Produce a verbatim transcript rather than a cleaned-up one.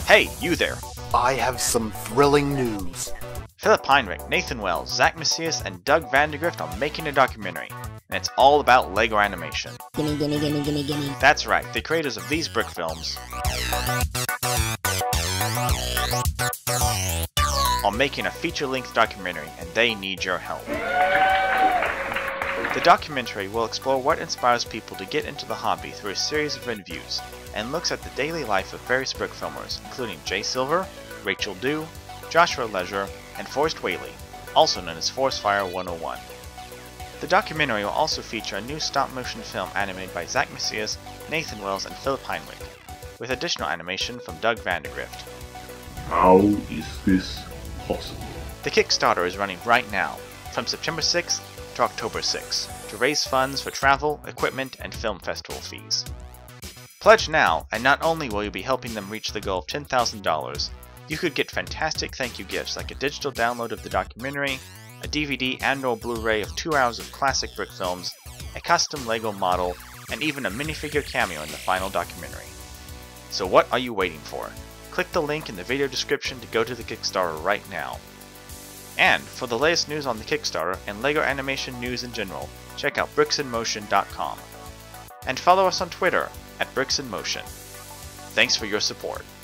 Hey, you there! I have some thrilling news. Philip Heinrich, Nathan Wells, Zach Macias, and Doug Vandergrift are making a documentary, and it's all about LEGO animation. Gimme, gimme, gimme, gimme, gimme. That's right, the creators of these brick films are making a feature-length documentary, and they need your help. The documentary will explore what inspires people to get into the hobby through a series of interviews, and looks at the daily life of various brick filmers, including Jay Silver, Rachel Dew, Joshua Leisure, and Forrest Whaley, also known as Forest Fire one oh one. The documentary will also feature a new stop-motion film animated by Zach Macias, Nathan Wells, and Philip Heinrich, with additional animation from Doug Vandergrift. How is this possible? The Kickstarter is running right now, from September sixth to October sixth, to raise funds for travel, equipment, and film festival fees. Pledge now, and not only will you be helping them reach the goal of ten thousand dollars, you could get fantastic thank you gifts like a digital download of the documentary, a D V D and or Blu-ray of two hours of classic brick films, a custom LEGO model, and even a minifigure cameo in the final documentary. So what are you waiting for? Click the link in the video description to go to the Kickstarter right now. And for the latest news on the Kickstarter and LEGO animation news in general, check out bricks in motion dot com. And follow us on Twitter at bricks in motion. Thanks for your support.